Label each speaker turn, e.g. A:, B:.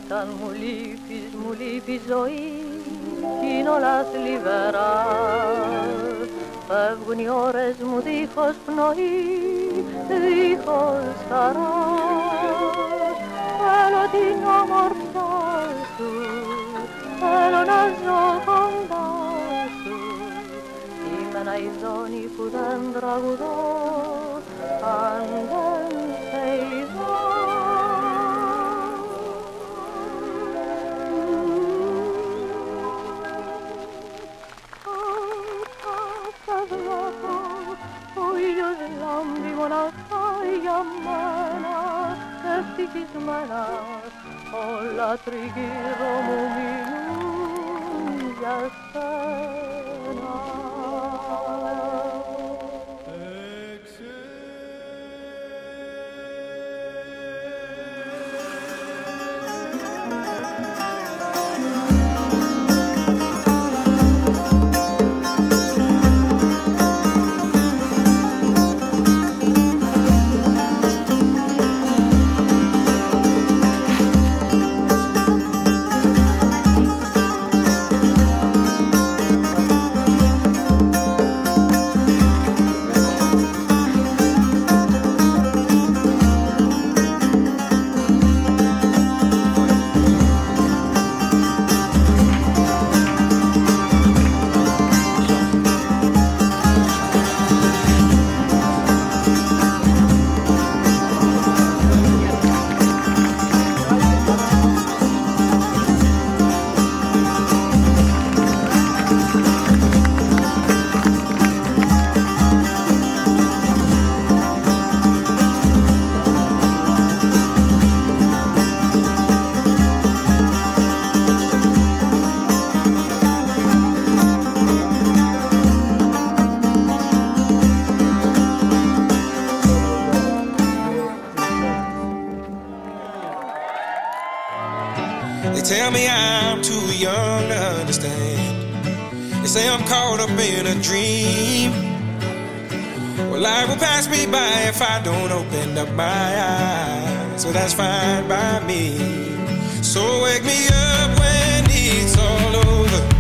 A: Όταν μου λείπει ζωή κι είναι όλα θλιβερά, φεύγουν οι ώρες μου δίχως πνοή, δίχως χαρά. Θέλω την όμορφιά σου, θέλω να ζω κοντά σου. Είμαι ένα ειδόνι που δεν τραγουδώ, αν δεν σε ειδώ. Ο ήλιος λάμπει μοναχά για μένα, ευτυχισμένα όλα τριγύρω μου μιλούν για σένα.
B: They tell me I'm too young to understand. They say I'm caught up in a dream. Well, life will pass me by if I don't open up my eyes. So that's fine by me. So wake me up when it's all over.